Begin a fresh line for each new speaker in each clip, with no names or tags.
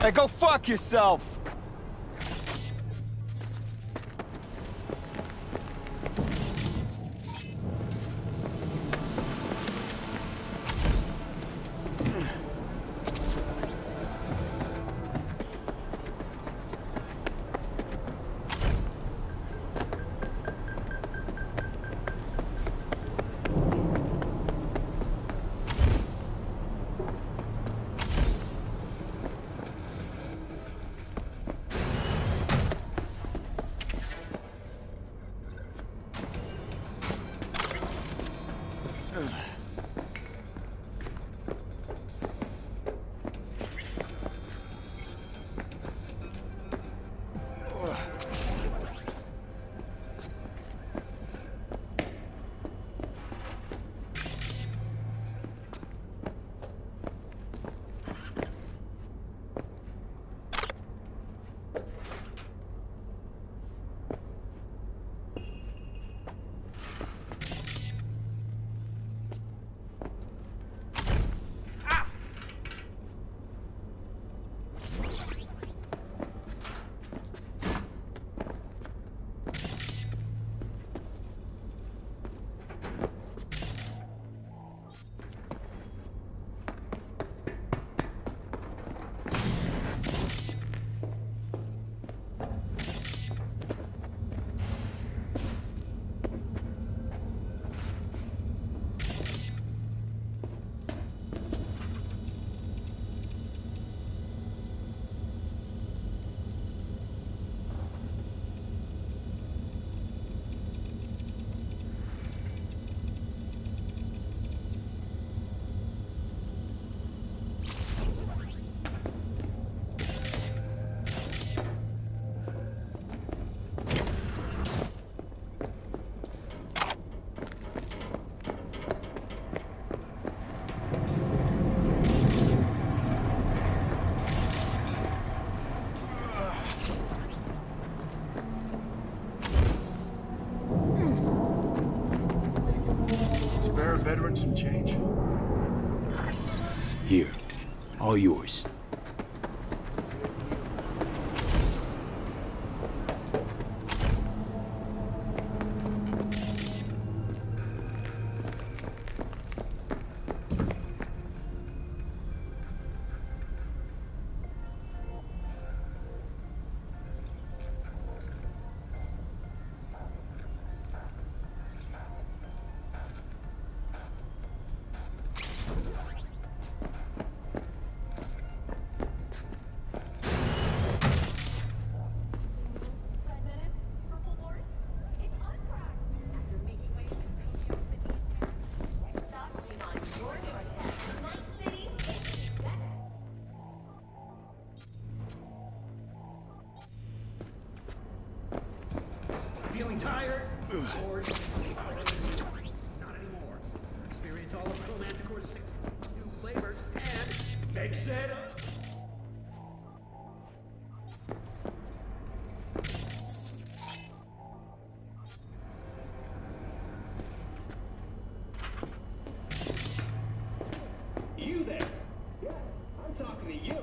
Hey, go fuck yourself!
Veteran some change?
Here. All yours.
Feeling tired? Bored? Not anymore. Experience all of Cool Manticore's new flavors and mix it up. You there? Yeah, I'm talking to you.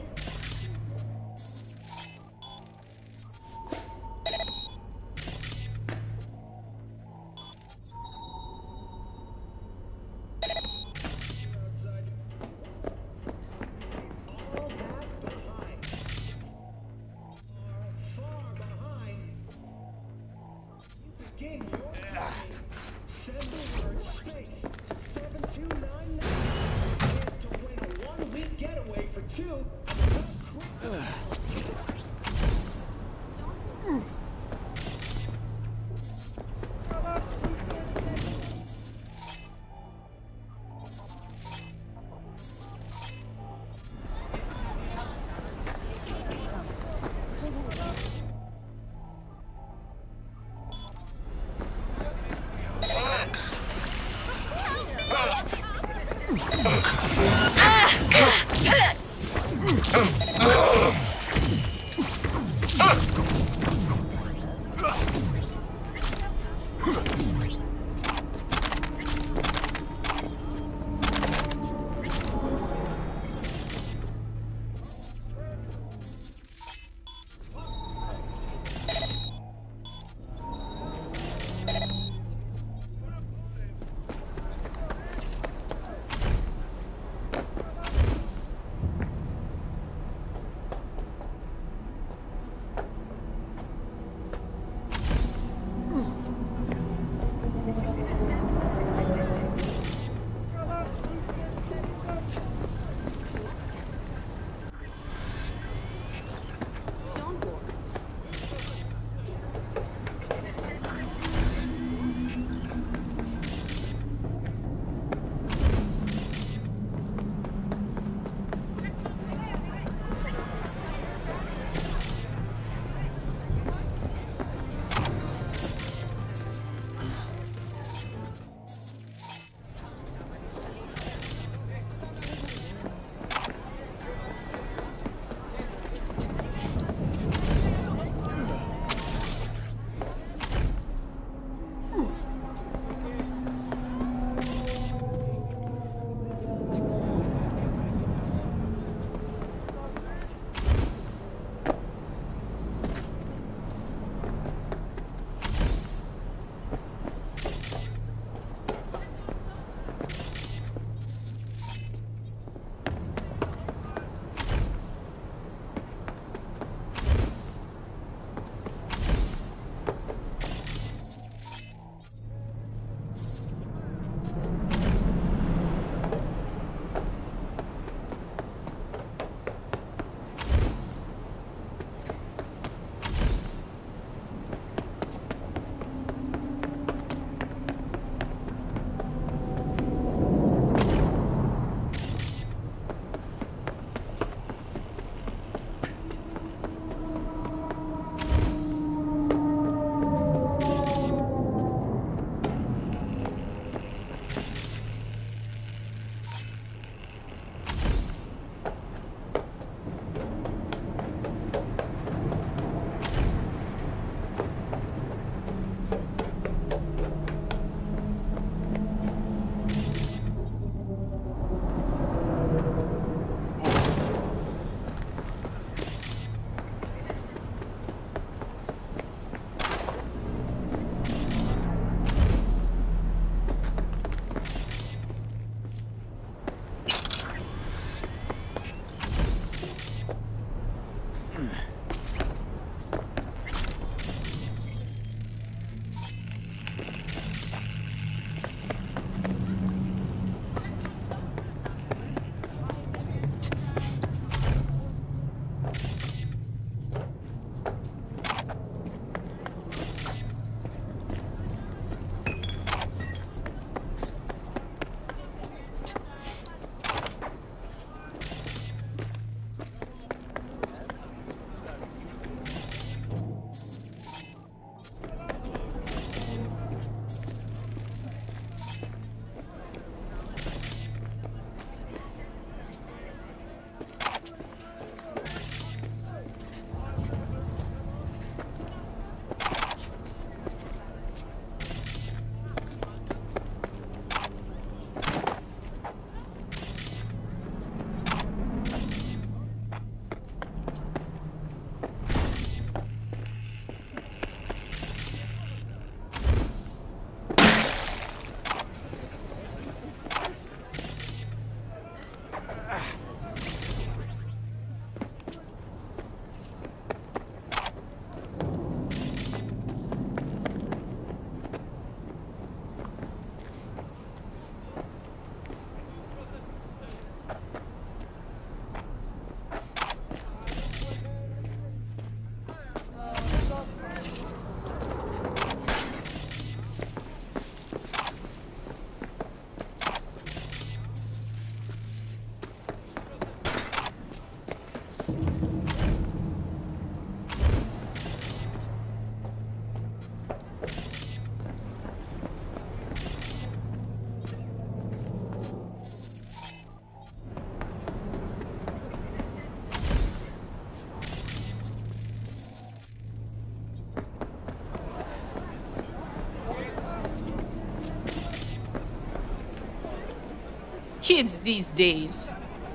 Kids these days.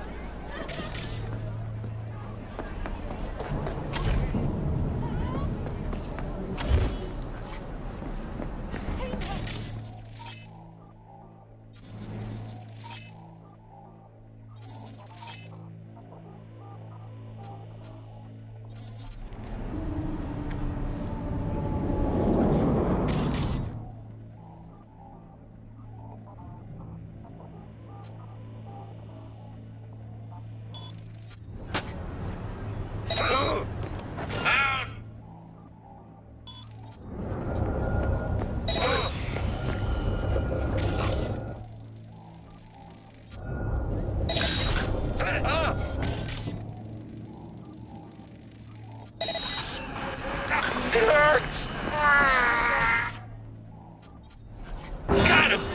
It hurts! Got him!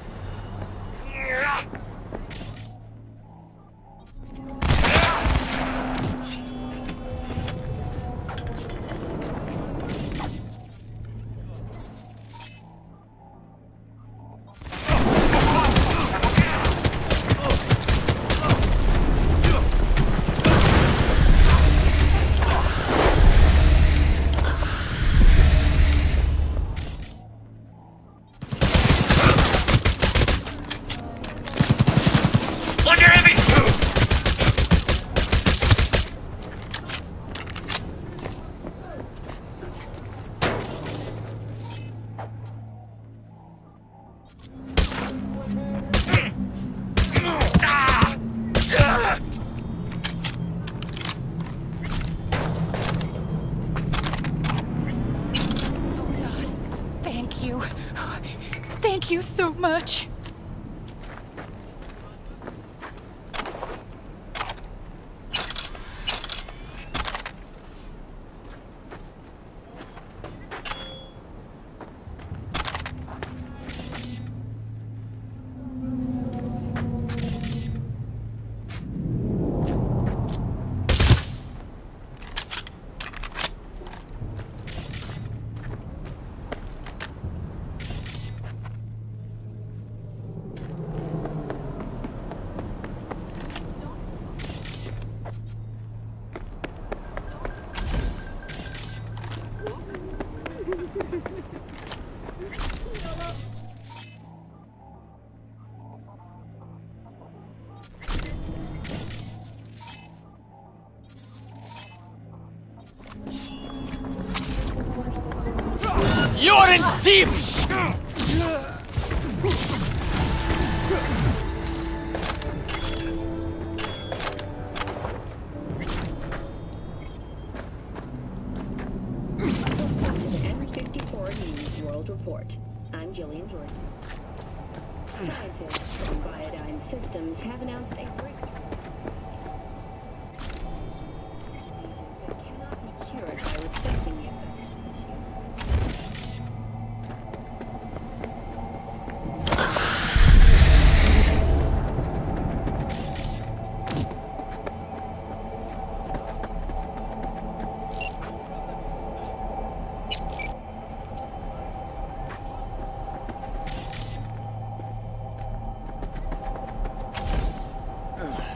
Thank you so much.
You're in deep!
N54 News World Report. I'm Jillian Jordan. Scientists from Biodyne Systems have announced a breakthrough that cannot be cured by replacing the affected tissue.
Ugh.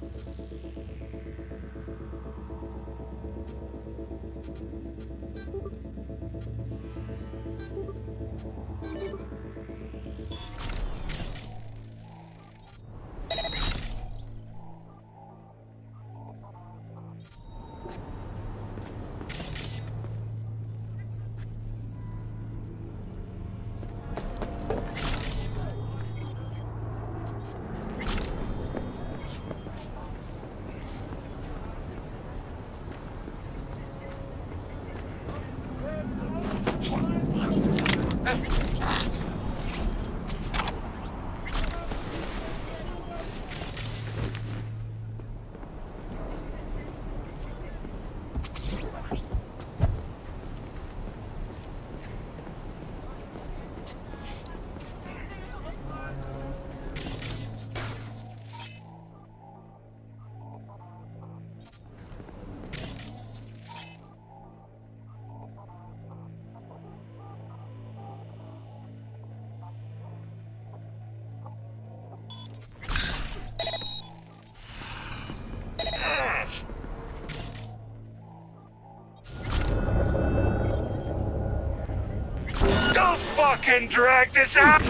Don't fucking drag this out!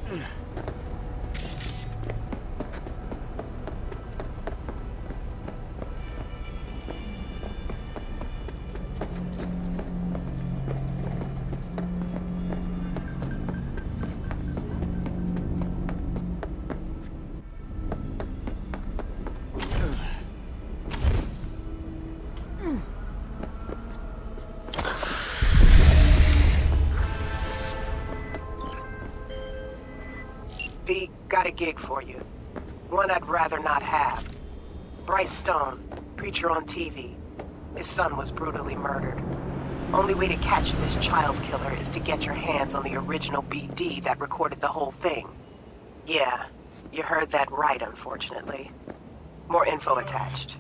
V, got a gig for you. One I'd rather not have. Bryce Stone, preacher on TV. His son was brutally murdered. Only way to catch this child killer is to get your hands on the original BD that recorded the whole thing. Yeah, you heard that right, unfortunately. More info attached.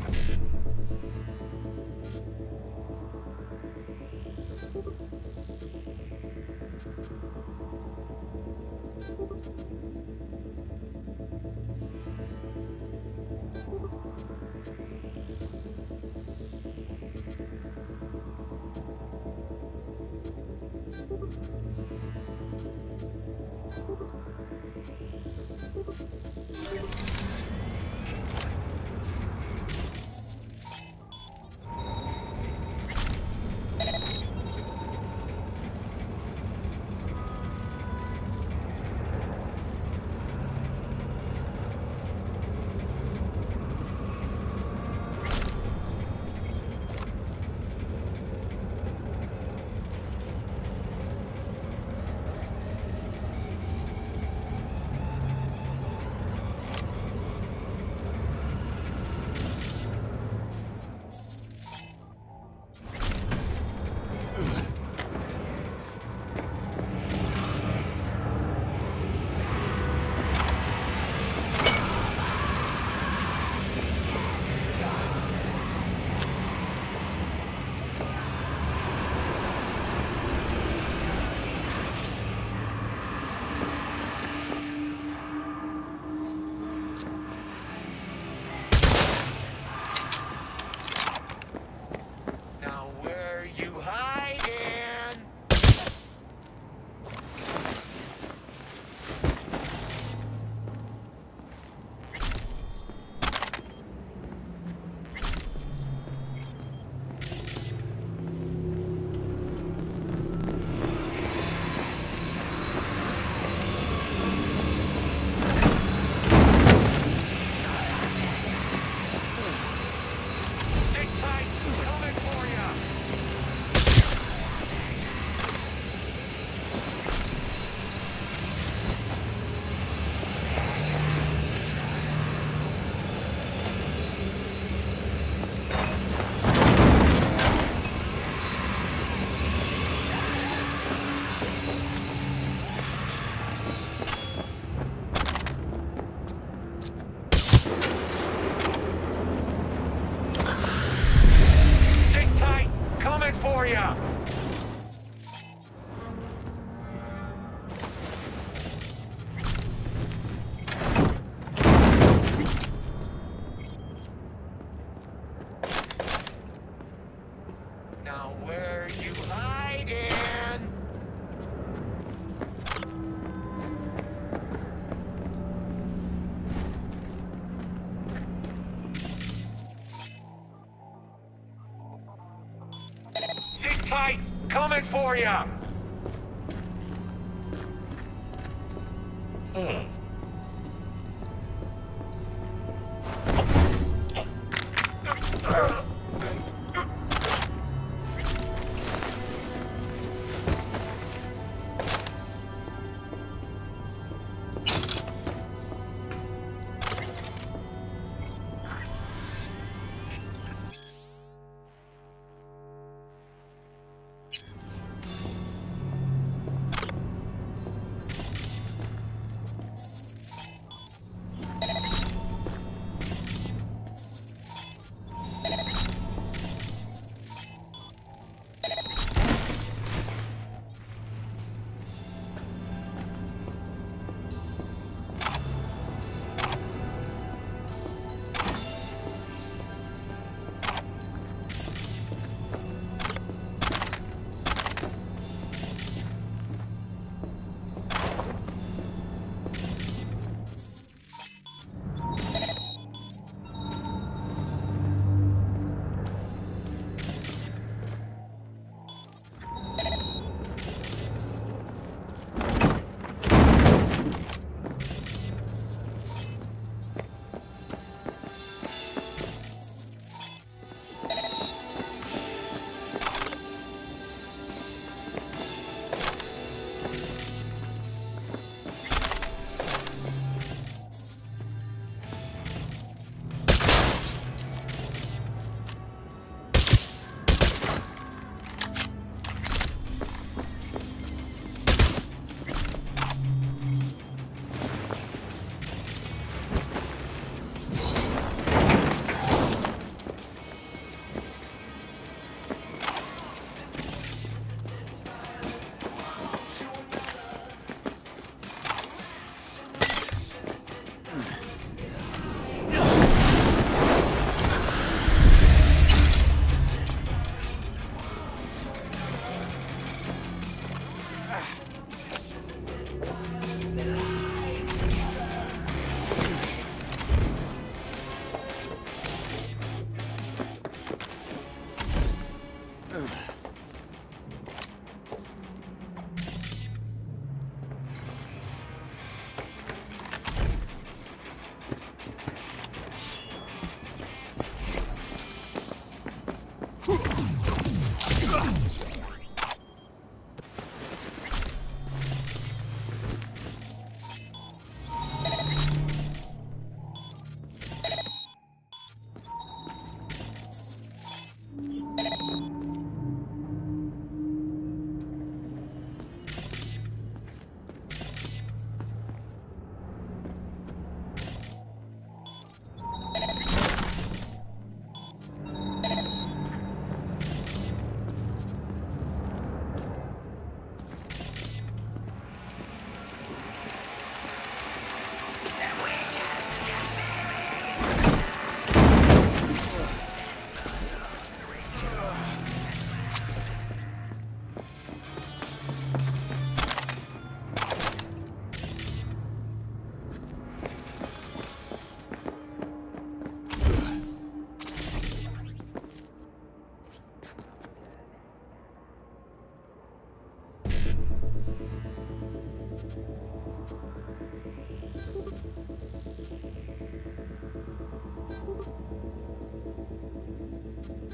tight! Coming for ya!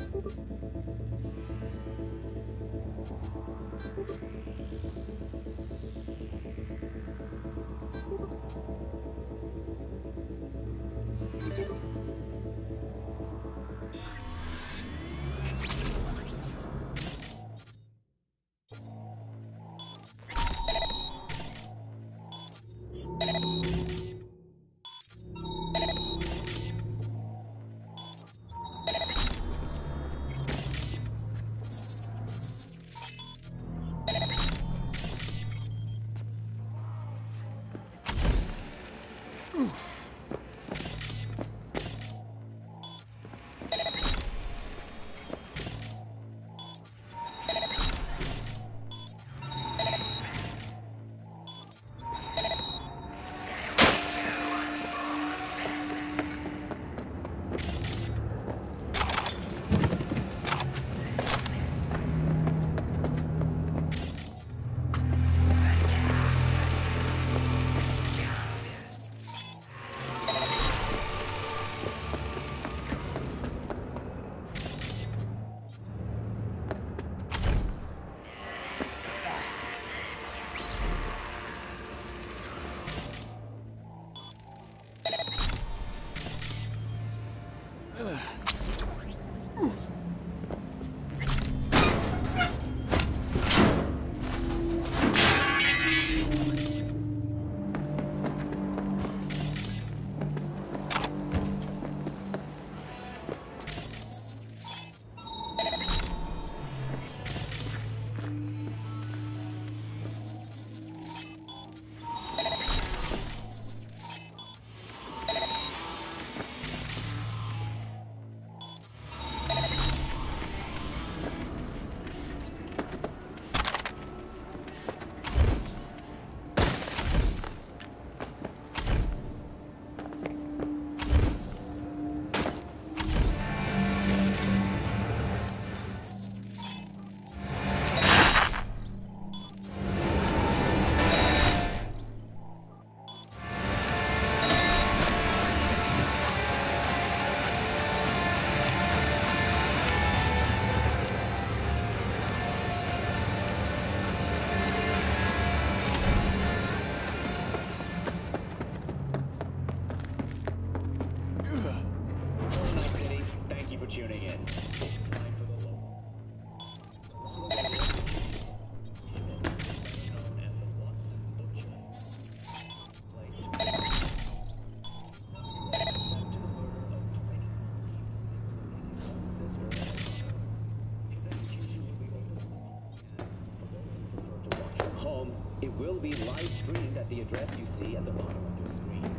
It will be live streamed at the address you see at the bottom of your screen.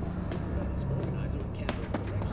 Events organizer Campbell directions.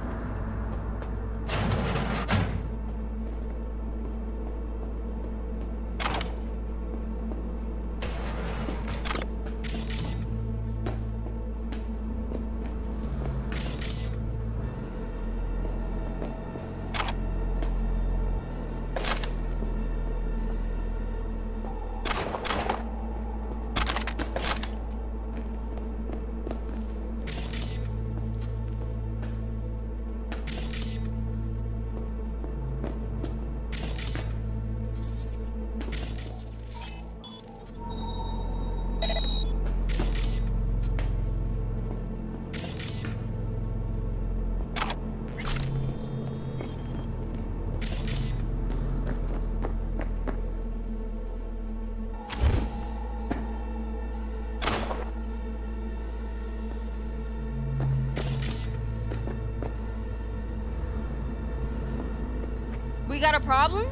We got a problem?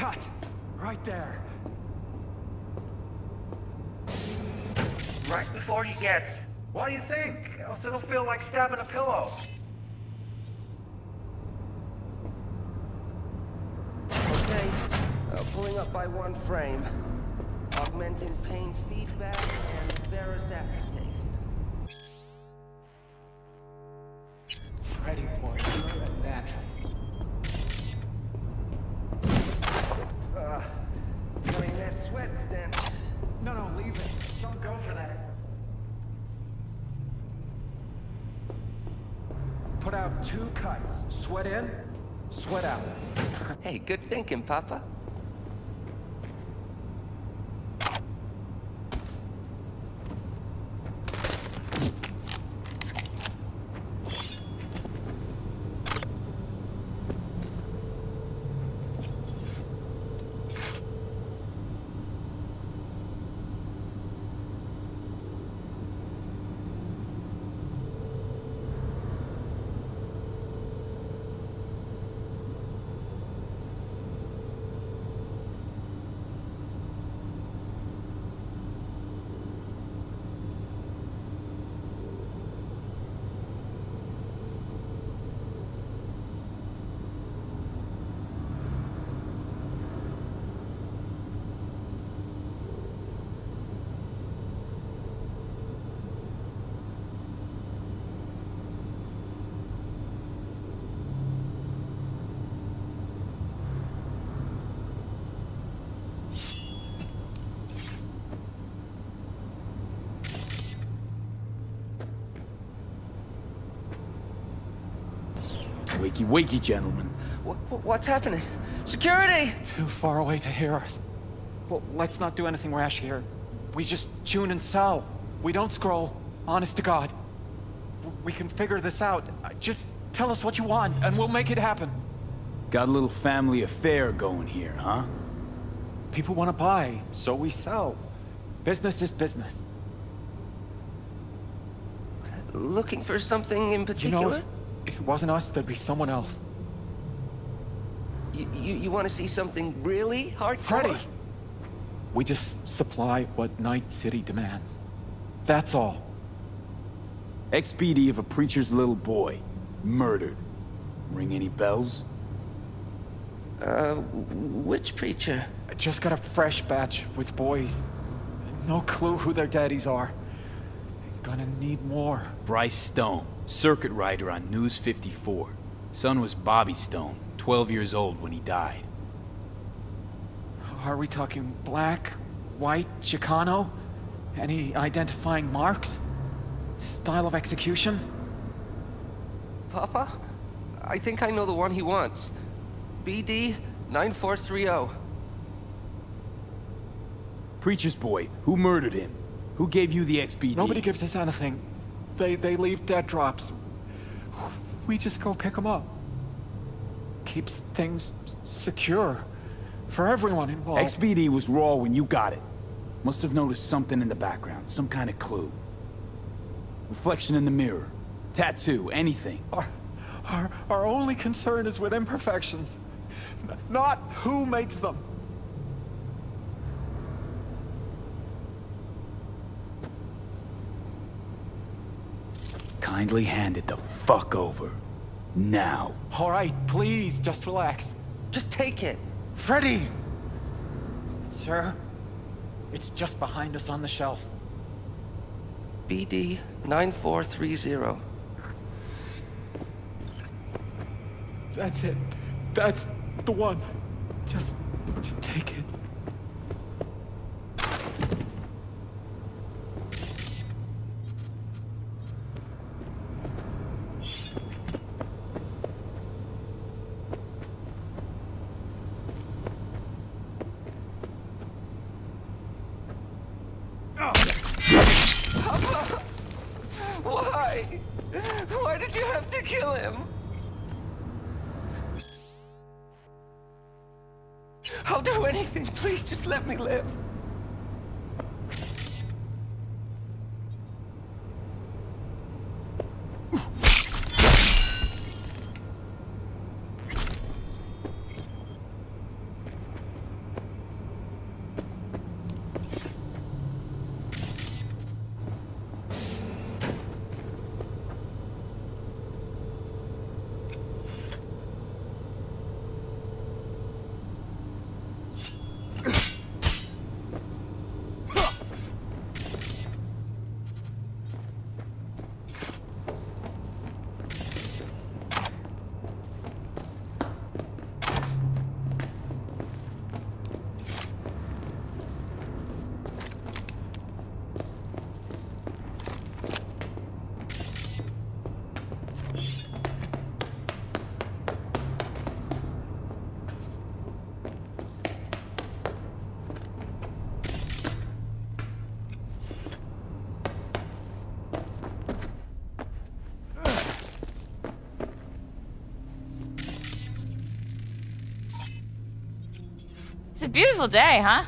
cut. Right there.
Right before he gets. What do you think? Else it'll feel like stabbing a pillow.
Okay, pulling up by one frame. Augmenting pain feedback and Varus aftertaste.
Freddy boy, you're a natural.
Getting that sweat stench.
No, leave it. Don't go for that. Put out 2 cuts. Sweat in, sweat out.
Hey, good thinking, Papa.
Wakey, wakey, gentlemen.
What's happening? Security!
Too far away to hear us. Well, let's not do anything rash here. We just tune and sell. We don't scroll. Honest to God. We can figure this out. Just tell us what you want, and we'll make it happen.
Got a little family affair going here, huh?
People want to buy, so we sell. Business is business.
Looking for something in particular?
You know, if it wasn't us, there'd be someone else.
You want to see something really hardcore?
Freddy! We just supply what Night City demands. That's all.
XPD of a preacher's little boy. Murdered. Ring any bells?
Which preacher?
I just got a fresh batch with boys. No clue who their daddies are. Gonna need more.
Bryce Stone, circuit rider on News 54. Son was Bobby Stone, 12 years old when he died.
Are we talking black, white, Chicano? Any identifying marks? Style of execution?
Papa? I think I know the one he wants. BD 9430.
Preacher's boy, who murdered him? Who gave you the XPD?
Nobody gives us anything. They leave dead drops. We just go pick them up. Keeps things secure. For everyone involved.
XPD was raw when you got it. Must have noticed something in the background, some kind of clue. Reflection in the mirror. Tattoo, anything.
Our only concern is with imperfections. Not who makes them.
Kindly hand it the fuck over. Now.
All right, please, just relax.
Just take it.
Freddy! Sir, it's just behind us on the shelf.
BD 9430.
That's it. That's the one. Just take it.
Why? Why did you have to kill him? I'll do anything. Please just let me live.
It's a beautiful day, huh?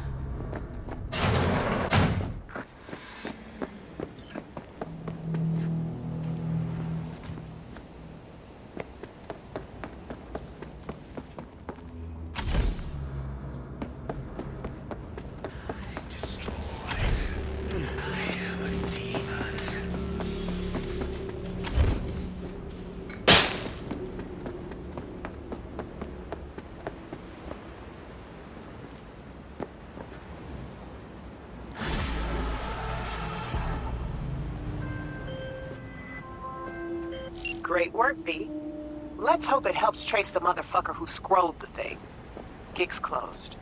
Great work, V. Let's hope it helps trace the motherfucker who scrolled the thing. Gig's closed.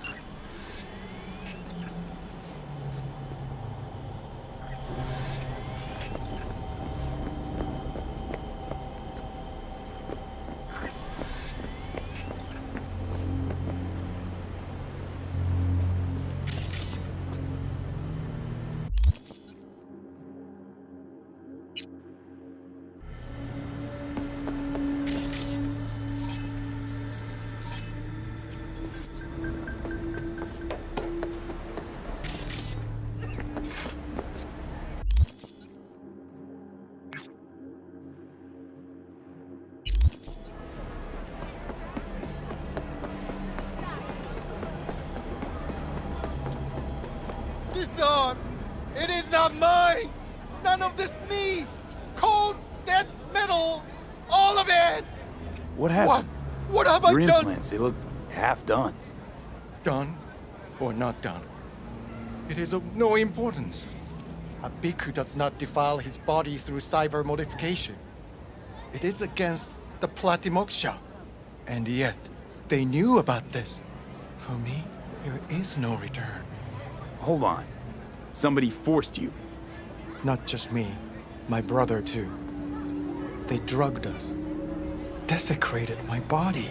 This arm, it is not mine! None of this me! Cold, dead metal! All of it!
What happened?
What have
Your
I done?
implants, they look half done.
Done or not done? It is of no importance. A bhikkhu does not defile his body through cyber modification. It is against the Pratimoksha. And yet, they knew about this. For me, there is no return.
Hold on. Somebody forced you.
Not just me, my brother too. They drugged us, desecrated my body.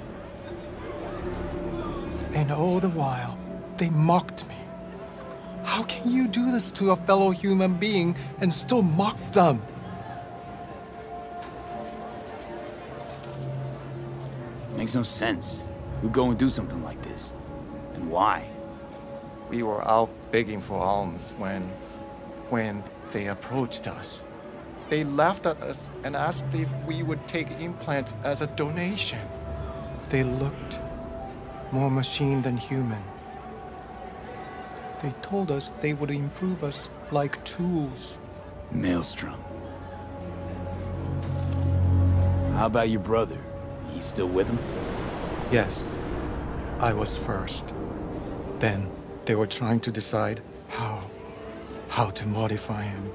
And all the while, they mocked me. How can you do this to a fellow human being and still mock them?
Makes no sense. Who'd go and do something like this? And why?
We were out begging for alms when they approached us. They laughed at us and asked if we would take implants as a donation. They looked more machine than human. They told us they would improve us like tools.
Maelstrom. How about your brother? He's still with him?
Yes, I was first. Then they were trying to decide how to modify him.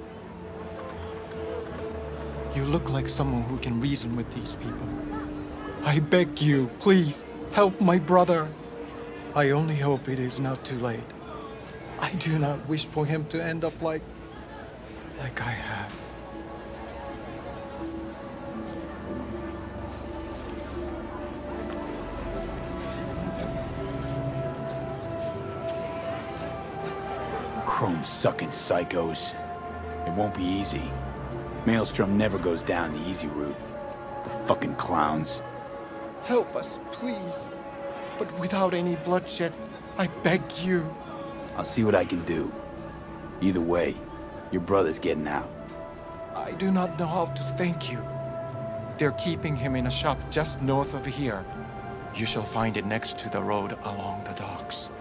You look like someone who can reason with these people. I beg you, please, help my brother. I only hope it is not too late. I do not wish for him to end up like I have.
Chrome-sucking psychos. It won't be easy. Maelstrom never goes down the easy route. The fucking clowns.
Help us, please. But without any bloodshed, I beg you.
I'll see what I can do. Either way, your brother's getting out.
I do not know how to thank you. They're keeping him in a shop just north of here. You shall find it next to the road along the docks.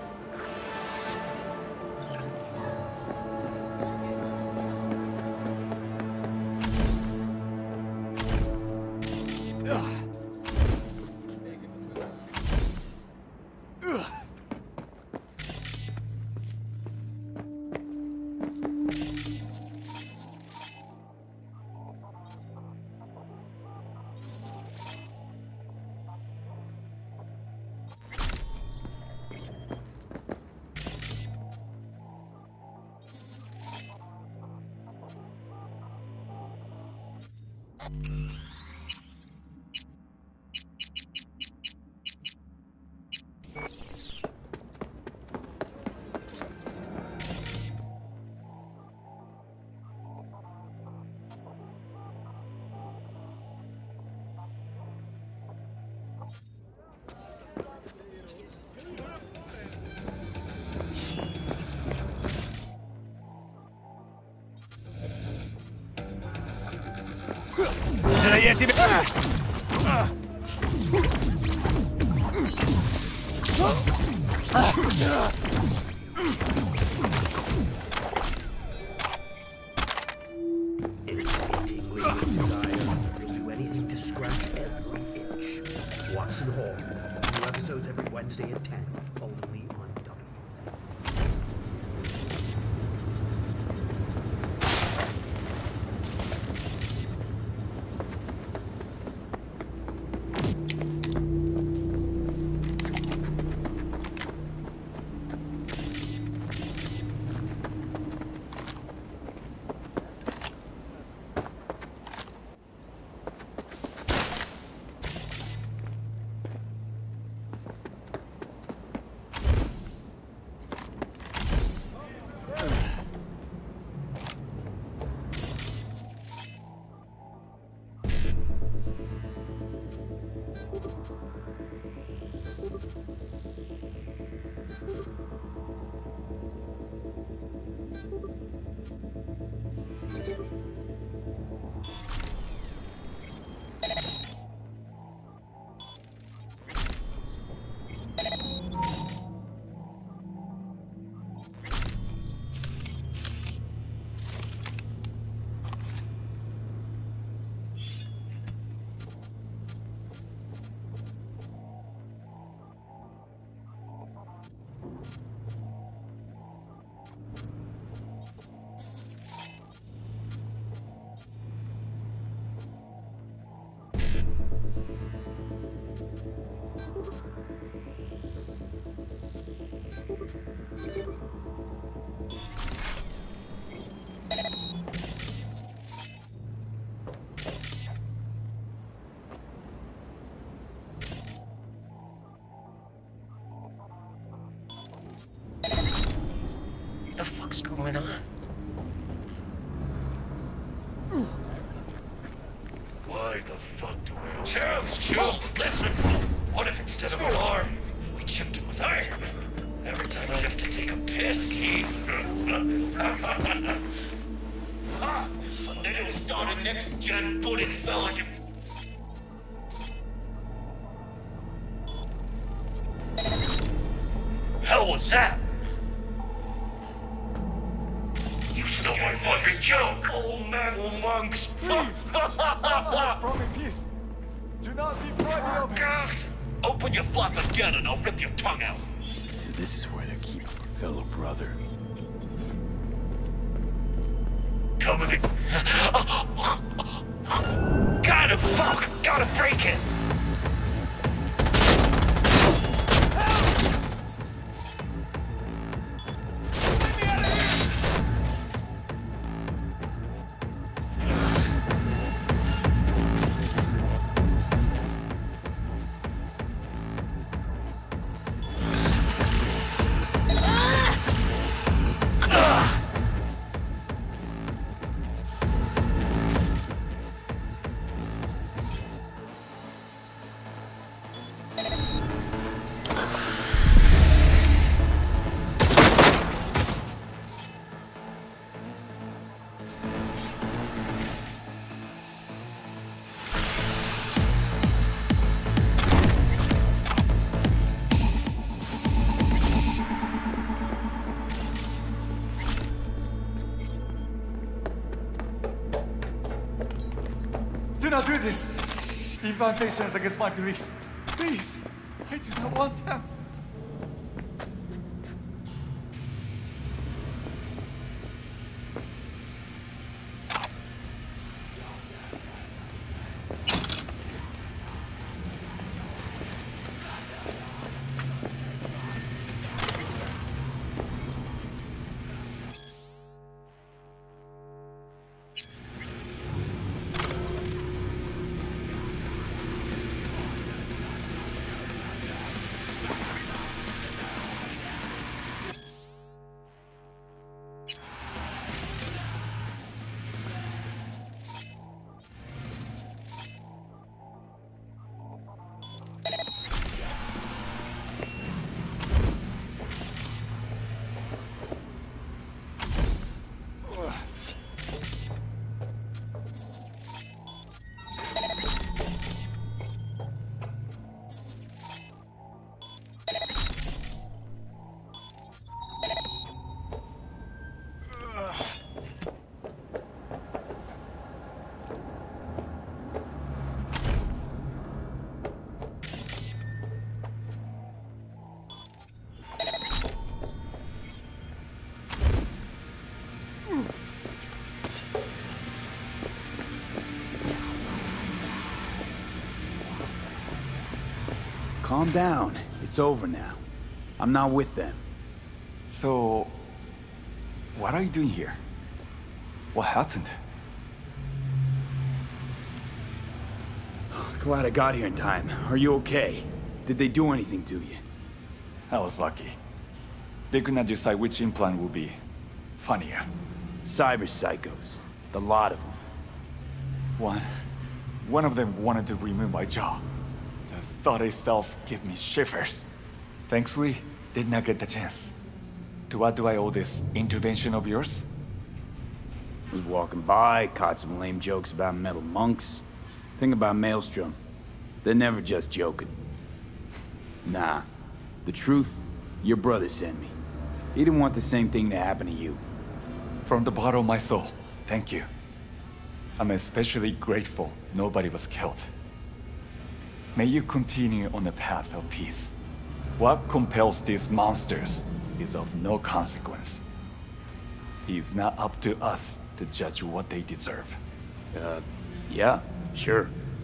Can't see me.
Irritatingly desire. You'll do anything to scratch every itch. Watson Hall. New episodes every Wednesday at 10. Only on W.
What the fuck's going on? Why the fuck do I... Charles, listen! What if instead of alarm, we chipped him with iron? Every time I have to take a piss, they don't start a next-gen Buddhist fella, you... Hell was that? You stole my fucking joke, old metal monks!
From in peace. Do not be frightened of him.
God! Open your flap again and I'll rip your tongue out!
So this is where they're keeping your fellow brother.
Come with it! Gotta fuck! Gotta break it!
Do not do this! The implantation is against my beliefs. Please! I do not want them.
Calm down. It's over now. I'm not with them.
So, what are you doing here? What happened?
Glad I got here in time. Are you okay? Did they do anything to you?
I was lucky. They could not decide which implant would be funnier.
Cyber psychos. The lot of them.
One of them wanted to remove my jaw. The thought itself gave me shivers. Thankfully, did not get the chance. To what do I owe this intervention of yours?
Was walking by, caught some lame jokes about metal monks. Thing about Maelstrom, they're never just joking. Nah, the truth, your brother sent me. He didn't want the same thing to happen to you.
From the bottom of my soul, thank you. I'm especially grateful nobody was killed. May you continue on the path of peace. What compels these monsters is of no consequence. It is not up to us to judge what they deserve.
Yeah, sure.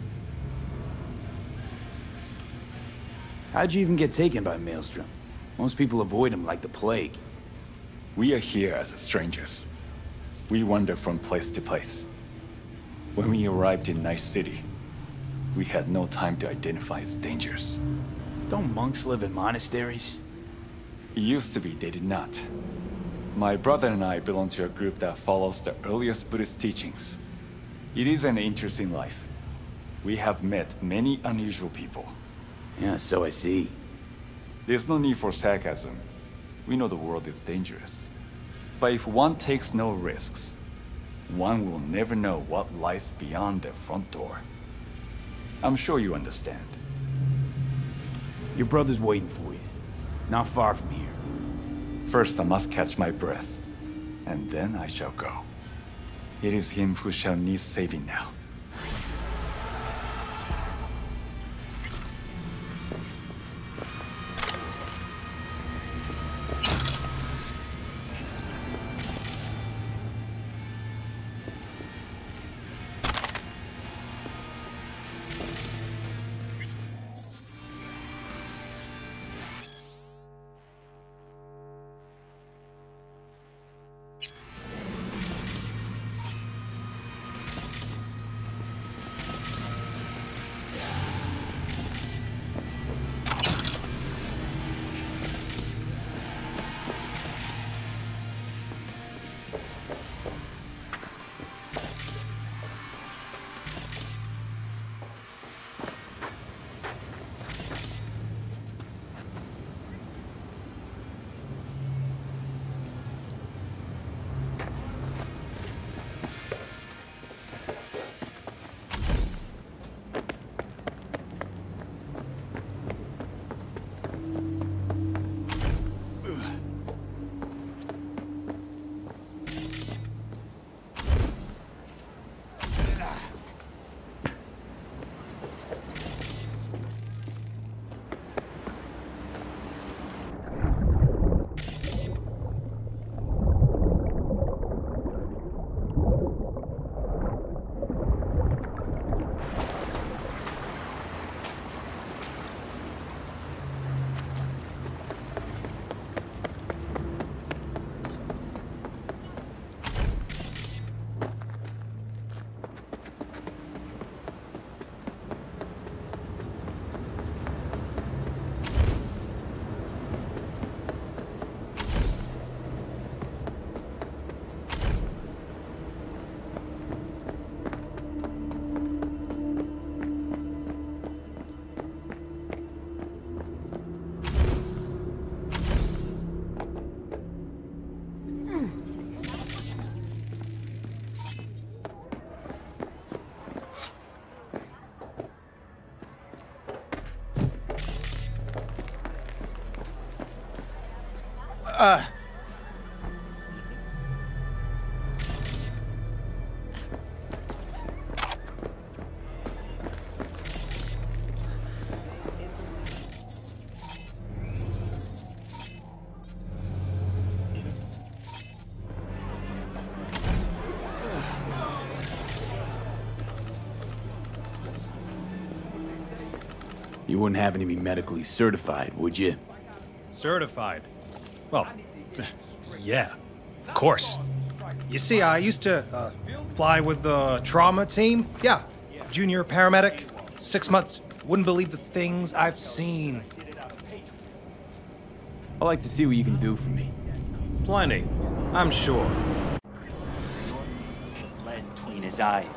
How'd you even get taken by Maelstrom? Most people avoid him like the plague.
We are here as strangers. We wander from place to place. When we arrived in Night City, we had no time to identify its dangers.
Don't monks live in monasteries?
It used to be they did not. My brother and I belong to a group that follows the earliest Buddhist teachings. It is an interesting life. We have met many unusual people.
Yeah, so I see.
There's no need for sarcasm. We know the world is dangerous. But if one takes no risks, one will never know what lies beyond their front door. I'm sure you understand.
Your brother's waiting for you. Not far from here.
First I must catch my breath, and then I shall go. It is him who shall need saving now.
You wouldn't happen to be medically certified, would you?
Certified? Well, yeah, of course. You see, I used to fly with the trauma team. Yeah, junior paramedic, 6 months. Wouldn't believe the things I've seen.
I'd like to see what you can do for me.
Plenty, I'm sure.
Lead between his eyes.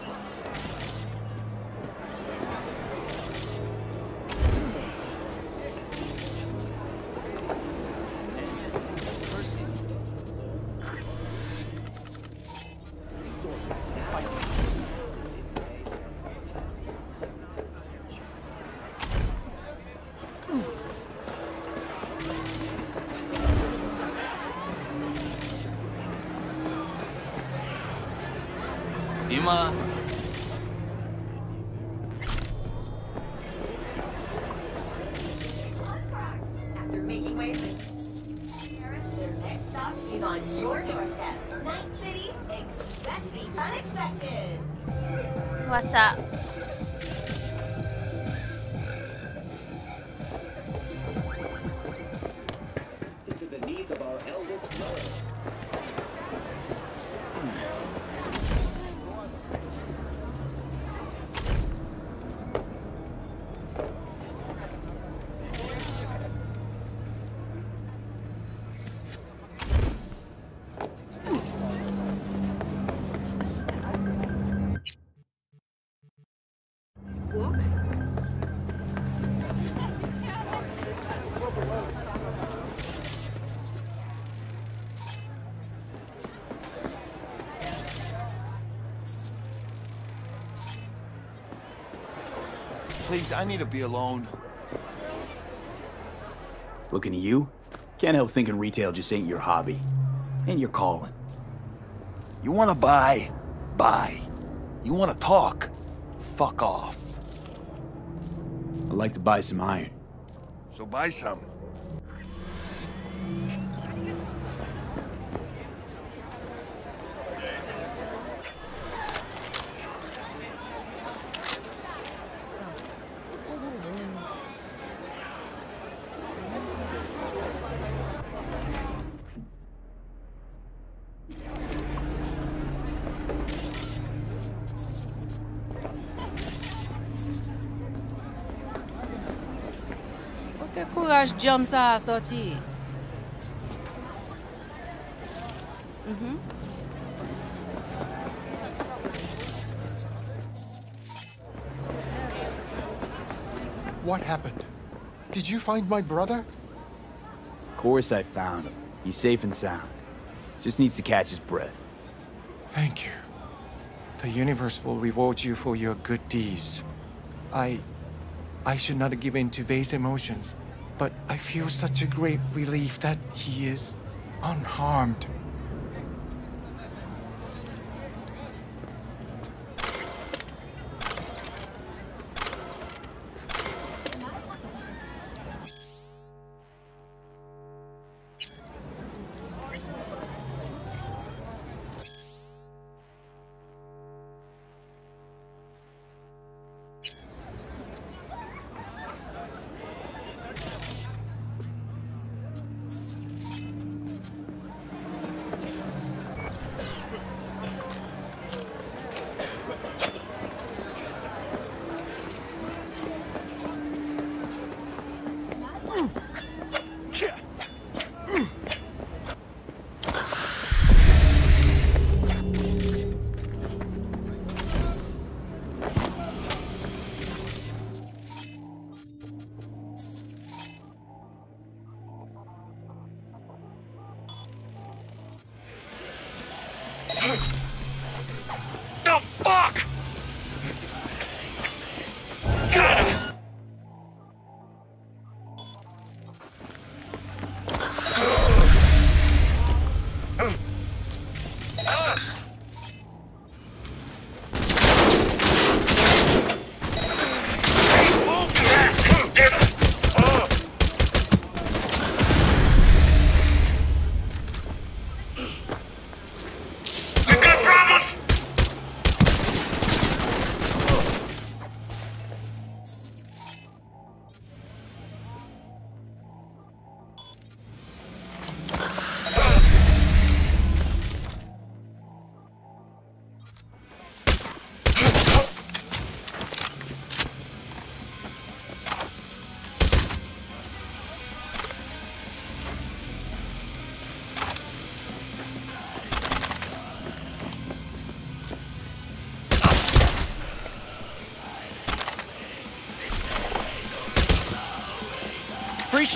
Dima.
After making waves in Paris, their next stop is on your doorstep. Night City, expect the unexpected.
What's up?
The needs of our eldest mother.
Please, I need to be alone.
Looking at you? Can't help thinking retail just ain't your hobby. Ain't your calling.
You wanna buy? Buy. You wanna talk? Fuck off.
I'd like to buy some iron.
So buy some.
Que courage jump ça a sorti.
What happened? Did you find my brother?
Of course I found him. He's safe and sound. Just needs to catch his breath.
Thank you. The universe will reward you for your good deeds. I should not give in to base emotions, but I feel such a great relief that he is unharmed.
The fuck? Got him!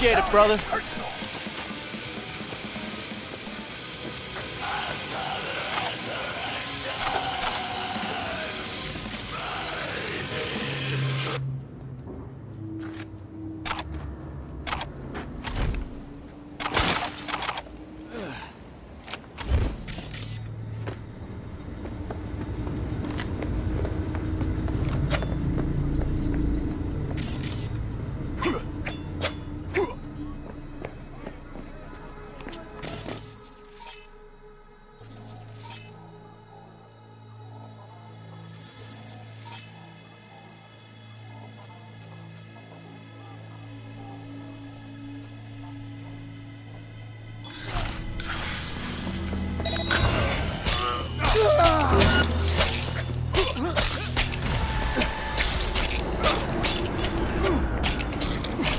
Appreciate it, brother.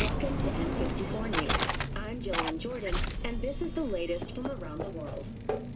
I'm Jillian Jordan, and this is the latest from around the world.